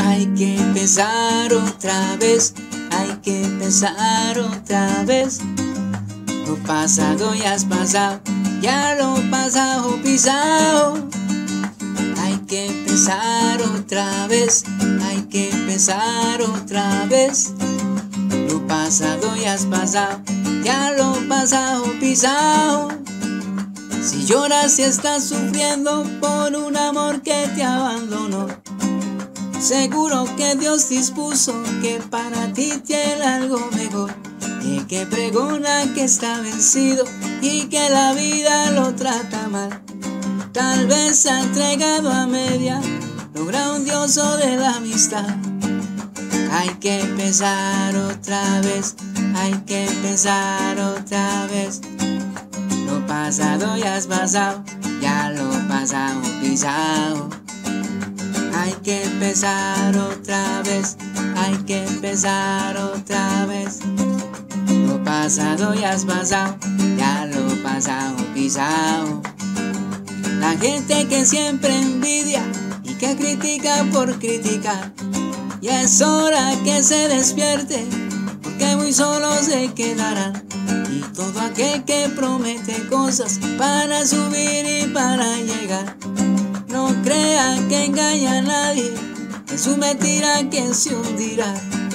Hay que empezar otra vez, hay que empezar otra vez. Lo pasado ya has pasado, ya lo pasado pisado. Hay que empezar otra vez, hay que empezar otra vez. Lo pasado ya has pasado, ya lo pasado pisado. Si lloras y estás sufriendo por un amor que te abandonó, seguro que Dios dispuso que para ti tiene algo mejor. Y el que pregona que está vencido y que la vida lo trata mal, tal vez se ha entregado a media lo grandioso de la amistad. Hay que empezar otra vez, hay que empezar otra vez. Lo pasado ya has pasado, ya lo pasado pisado. Hay que empezar otra vez, hay que empezar otra vez. Lo pasado ya has pasado, ya lo pasado pisado. La gente que siempre envidia y que critica por criticar, ya es hora que se despierte, porque muy solos se quedarán. Y todo aquel que promete cosas para subir y para llegar, no crea que engaña a nadie, en su mentira quien se hundirá.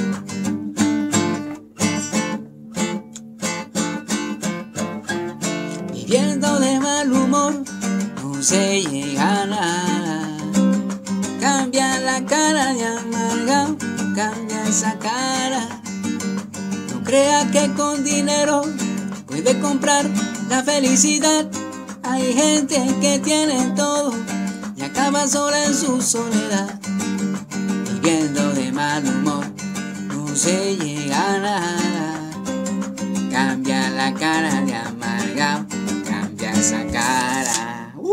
Viviendo de mal humor no se llega a nada. Cambia la cara de amargado, cambia esa cara. No crea que con dinero puede comprar la felicidad. Hay gente que tiene todo y acaba sola en su soledad. Viviendo de mal humor no se llega a nada. Cambia la cara de amargado, cambia esa cara.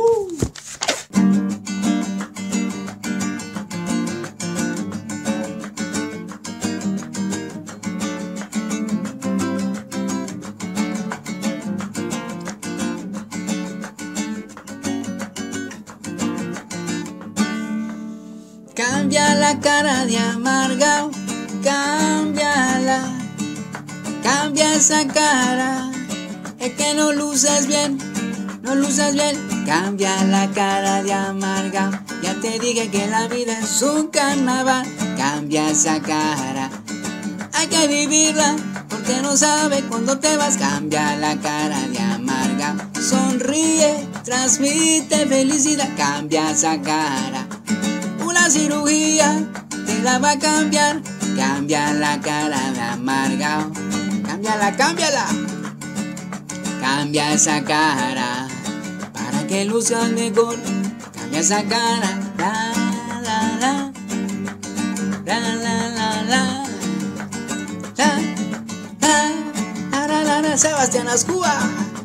Cambia la cara de amargado, cámbiala, cambia esa cara. Es que no luces bien, no luces bien. Cambia la cara de amargado. Ya te dije que la vida es un carnaval. Cambia esa cara, hay que vivirla, porque no sabes cuándo te vas. Cambia la cara de amargado, sonríe, transmite felicidad. Cambia esa cara, una cirugía te la va a cambiar. Cambia la cara de amargado, cámbiala, cámbiala. Cambia esa cara para que luzca mejor. Cambia esa cara, la la la, la la la la, la, Sebastián Azcúa.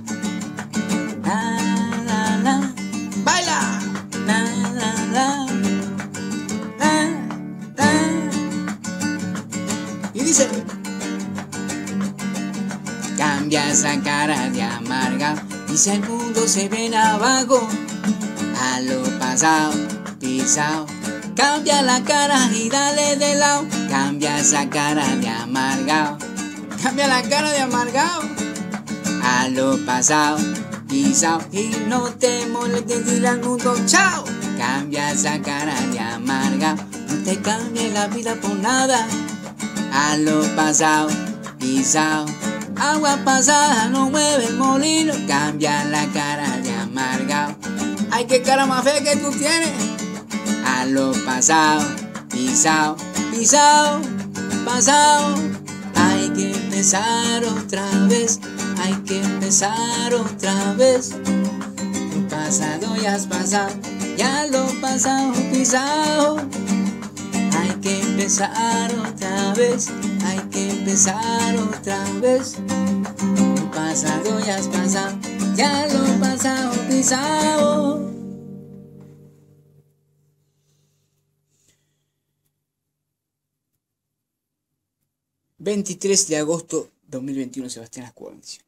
La la la, baila, la la la. Y dice: cambia esa cara de amarga, y si el mundo se viene abajo, a lo pasado, pisado. Cambia la cara y dale de lado. Cambia esa cara de amargado, cambia la cara de amargado, a lo pasado, pisado. Y no te molestes, dile al mundo chao. Cambia esa cara de amargado, no te cambie la vida por nada. A lo pasado, pisado. Agua pasada no mueve el molino. Cambia la cara de amargado. Ay, qué cara más fea que tú tienes. A lo pasado, pisado, pisado, pasado. Hay que empezar otra vez, hay que empezar otra vez. Lo pasado ya has pasado, ya lo pasado pisado. Hay que empezar otra vez, hay que empezar otra vez. Lo pasado ya has pasado, ya lo pasado pisado. 23 de agosto 2021, Sebastián Azcúa.